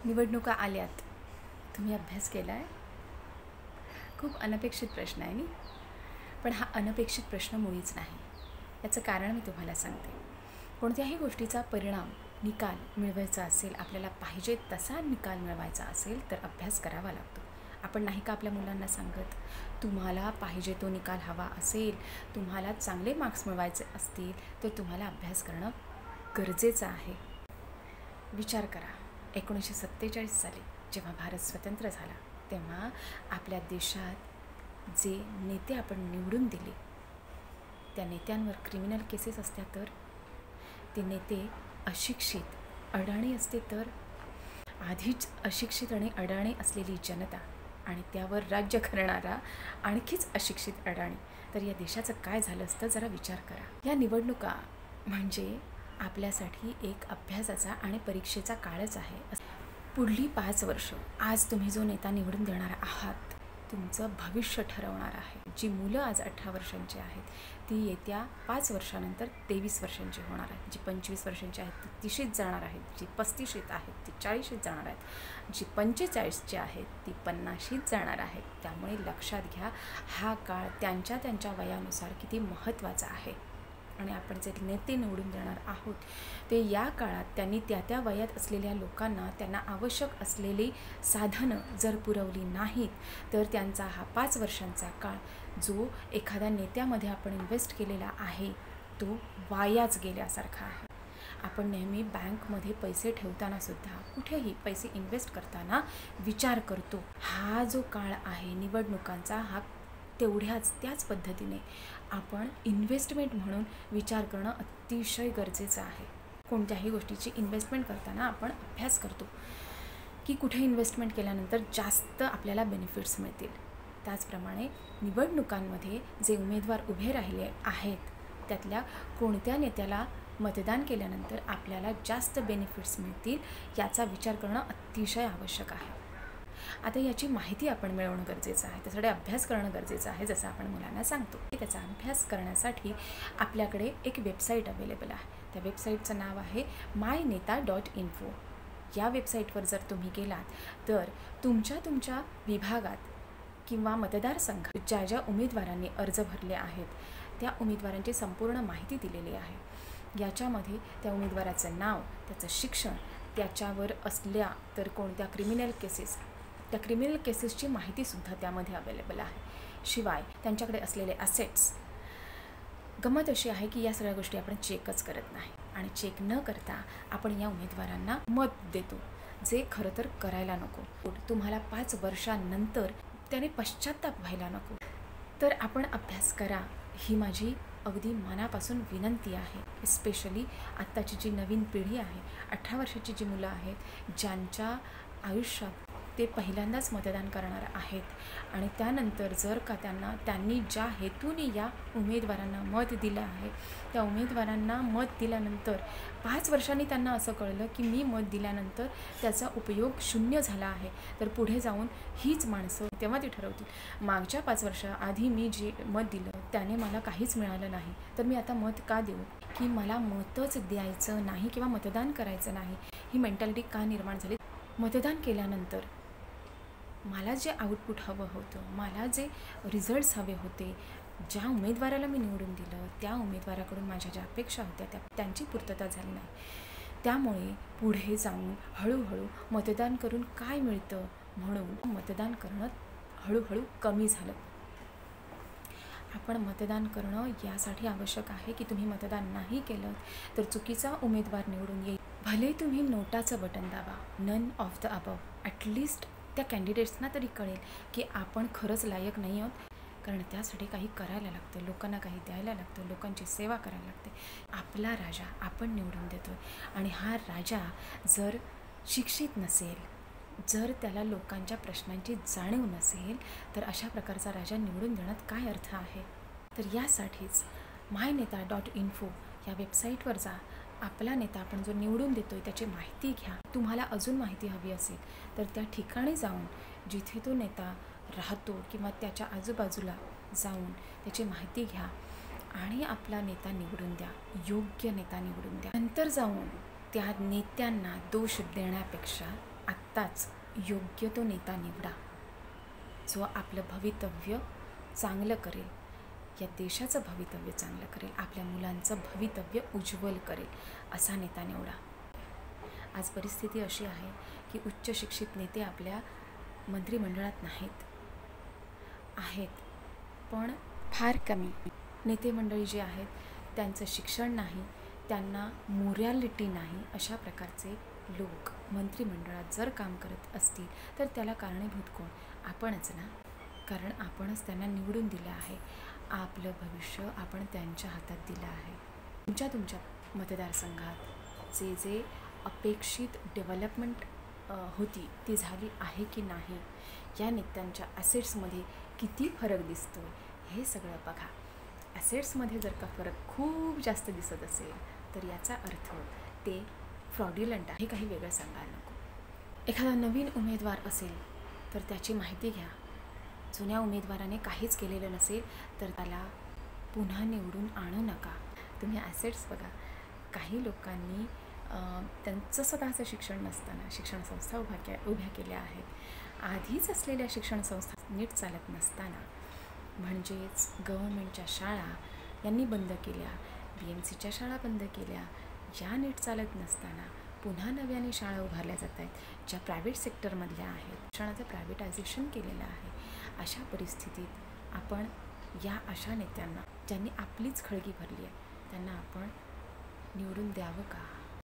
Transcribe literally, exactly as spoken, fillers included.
निवडणुका आल्यात, तुम्ही अभ्यास केला आहे? खूप अनपेक्षित प्रश्न आहे नी, पण हा अनपेक्षित प्रश्न मुळीच नाही. याचं कारण मी तुम्हाला सांगते. कोणत्याही गोष्टीचा परिणाम, निकाल मिळवायचा असेल, आपल्याला पाहिजे तसा निकाल मिळवायचा असेल तर अभ्यास करावा लागतो. आपण नाही का आपल्या मुलांना सांगत, तुम्हाला पाहिजे तो निकाल हवा असेल, तुम्हाला चांगले मार्क्स मिळवायचे असतील तर तुम्हाला अभ्यास करणं गरजेचं आहे. विचार करा, एकोणीसशे सत्तेचाळीस साली जेव्हा भारत स्वतंत्र झाला तेव्हा आपल्या देशात जे नेते आपण निवडून दिले त्या नेत्यांवर क्रिमिनल केसेस असत्या तर, ते नेते अशिक्षित अडाणी असते तर, आधीच अशिक्षित आणि अडाणी असलेली जनता आणि त्यावर राज्य करणारा आणखीच अशिक्षित अडाणी, तर या देशाचं काय झालं असतं जरा विचार करा. या निवडणुका म्हणजे आपल्यासाठी एक अभ्यासाचा आणि परीक्षेचा काळच आहे. पुढली पाच वर्ष आज तुम्ही जो नेता निवडून देणार आहात तुमचं भविष्य ठरवणार आहे. जी मुलं आज अठरा वर्षांची आहेत ती येत्या पाच वर्षानंतर तेवीस वर्षांची होणार आहेत. जी पंचवीस वर्षांची आहेत ती तीशीत जाणार आहेत. जी पस्तीशीत आहेत ती चाळीशीत जाणार आहेत. जी पंचेचाळीसची आहेत ती पन्नाशीत जाणार आहेत. त्यामुळे लक्षात घ्या, हा काळ त्यांच्या त्यांच्या वयानुसार किती महत्त्वाचा आहे. आणि आपण जे नेते निवडून देणार आहोत ते या काळात त्यांनी त्या त्या वयात असलेल्या लोकांना त्यांना आवश्यक असलेली साधनं जर पुरवली नाहीत तर त्यांचा हा पाच वर्षांचा काळ जो एखाद्या नेत्यामध्ये आपण इन्व्हेस्ट केलेला आहे तो वायाच गेल्यासारखा आहे. आपण नेहमी बँकमध्ये पैसे ठेवताना सुद्धा, कुठेही पैसे इन्व्हेस्ट करताना विचार करतो. हा जो काळ आहे निवडणुकांचा, हा तेवढ्याच त्याच पद्धतीने आपण इन्व्हेस्टमेंट म्हणून विचार करणं अतिशय गरजेचं आहे. कोणत्याही गोष्टीची इन्व्हेस्टमेंट करताना आपण अभ्यास करतो की कुठे इन्व्हेस्टमेंट केल्यानंतर जास्त आपल्याला बेनिफिट्स मिळतील. त्याचप्रमाणे निवडणुकांमध्ये जे उमेदवार उभे राहिले आहेत त्यातल्या कोणत्या नेत्याला मतदान केल्यानंतर आपल्याला जास्त बेनिफिट्स मिळतील याचा विचार करणं अतिशय आवश्यक आहे. आता याची माहिती आपण मिळवणं गरजेचं आहे, त्यासाठी अभ्यास करणं गरजेचं आहे. जसं आपण मुलांना सांगतो त्याचा अभ्यास करण्यासाठी आपल्याकडे एक वेबसाईट अवेलेबल आहे. त्या वेबसाईटचं नाव आहे माय नेता डॉट इन्फो. या वेबसाईटवर जर तुम्ही गेलात तर तुमच्या तुमच्या विभागात किंवा मतदारसंघात ज्या ज्या उमेदवारांनी अर्ज भरले आहेत त्या उमेदवारांची संपूर्ण माहिती दिलेली आहे. याच्यामध्ये त्या उमेदवाराचं नाव, त्याचं शिक्षण, त्याच्यावर असल्या तर कोणत्या क्रिमिनल केसेस, त्या क्रिमिनल केसेसची माहितीसुद्धा त्यामध्ये अवेलेबल आहे. शिवाय त्यांच्याकडे असलेले ॲसेट्स. गंमत अशी आहे की या सगळ्या गोष्टी आपण चेकच करत नाही आणि चेक न करता आपण या उमेदवारांना मत देतो, जे खरं तर करायला नको. तुम्हाला पाच वर्षांनंतर त्याने पश्चात्ताप व्हायला नको. तर आपण अभ्यास करा ही माझी अगदी मनापासून विनंती आहे. स्पेशली आत्ताची जी नवीन पिढी आहे, अठरा वर्षाची जी मुलं आहेत ज्यांच्या आयुष्यात ते पहिल्यांदाच मतदान करणार आहेत आणि त्यानंतर जर का त्यांना त्यांनी ज्या हेतूने या उमेदवारांना मत दिलं आहे त्या उमेदवारांना मत दिल्यानंतर पाच वर्षांनी त्यांना असं कळलं की मी मत दिल्यानंतर त्याचा उपयोग शून्य झाला आहे, तर पुढे जाऊन हीच माणसं तेव्हा ती ठरवतील मागच्या पाच वर्षाआधी मी जे मत दिलं त्याने मला काहीच मिळालं नाही तर मी आता मत का देऊ, की मला मतच द्यायचं नाही किंवा मतदान करायचं नाही, ही मेंटॅलिटी का निर्माण झाली. मतदान केल्यानंतर मला जे आउटपुट हवं होतं, मला जे रिझल्ट्स हवे होते, ज्या उमेदवाराला मी निवडून दिलं त्या उमेदवाराकडून माझ्या ज्या अपेक्षा होत्या त्या त्यांची पूर्तता झाली नाही. त्यामुळे पुढे जाऊन हळूहळू मतदान करून काय मिळतं म्हणून मतदान करणं हळूहळू कमी झालं. आपण मतदान करणं यासाठी आवश्यक आहे की तुम्ही मतदान नाही केलं तर चुकीचा उमेदवार निवडून येईल. भले तुम्ही नोटाचं बटन दाबा, none of the above, at least त्या कॅन्डिडेट्सना तरी कळेल की आपण खरंच लायक नाही आहोत. कारण त्यासाठी काही करायला लागतं, लोकांना काही द्यायला लागतं, लोकांची सेवा करायला लागते. आपला राजा आपण निवडून देतो आणि हा राजा जर शिक्षित नसेल, जर त्याला लोकांच्या प्रश्नांची जाणीव नसेल तर अशा प्रकारचा राजा निवडून देण्यात काय अर्थ आहे. तर यासाठीच माय नेता डॉट इन्फो या वेबसाईटवर जा. आपला नेता आपण जो निवडून देतोय त्याची माहिती घ्या. तुम्हाला अजून माहिती हवी असेल तर त्या ठिकाणी जाऊन जिथे तो नेता राहतो किंवा त्याच्या आजूबाजूला जाऊन त्याची माहिती घ्या आणि आपला नेता निवडून द्या, योग्य नेता निवडून द्या. नंतर जाऊन त्या नेत्यांना दोष देण्यापेक्षा आत्ताच योग्य तो नेता निवडा, जो आपलं भवितव्य चांगलं करेल, या देशाचं भवितव्य चांगलं करेल, आपल्या मुलांचं भवितव्य उज्ज्वल करेल असा नेता निवडा. आज परिस्थिती अशी आहे की उच्च शिक्षित नेते आपल्या मंत्रिमंडळात नाहीत, आहेत पण फार कमी. नेते मंडळी जे आहेत त्यांचं शिक्षण नाही, त्यांना मोरॅलिटी नाही, अशा प्रकारचे लोक मंत्रिमंडळात जर काम करत असतील तर त्याला कारणीभूत कोण? आपणच ना. कारण आपणच त्यांना निवडून दिलं आहे. आपलं भविष्य आपण त्यांच्या हातात दिलं आहे. तुमच्या तुमच्या मतदारसंघात जे जे अपेक्षित डेव्हलपमेंट होती ती झाली आहे की नाही, या नेत्यांच्या ॲसेट्समध्ये किती फरक दिसतो आहे हे सगळं बघा. ॲसेट्समध्ये जर का फरक खूप जास्त दिसत असेल तर याचा अर्थ ते फ्रॉड्युलंट आहे, हे काही वेगळं सांगायला नको. एखादा नवीन उमेदवार असेल तर त्याची माहिती घ्या. जुन्या उमेदवाराने काहीच केलेलं नसेल तर त्याला पुन्हा निवडून आणू नका. तुम्ही ॲसेट्स बघा. काही लोकांनी त्यांचं स्वतःचं शिक्षण नसताना शिक्षण संस्था उभ्या के उभ्या केल्या आहेत. आधीच असलेल्या शिक्षण संस्था नीट चालत नसताना, म्हणजेच गव्हर्मेंटच्या शाळा यांनी बंद केल्या, बी एम सीच्या शाळा बंद केल्या, या नीट चालत नसताना पुन्हा नव्याने शाळा उभारल्या जात आहेत, ज्या प्रायव्हेट सेक्टरमधल्या आहेत. शिक्षणाचं प्रायव्हेटायझेशन केलेलं आहे. अशा परिस्थितीत आपण या अशा नेत्यांना, ज्यांनी आपलीच खळगी भरली आहे, त्यांना आपण निवडून द्यावं का?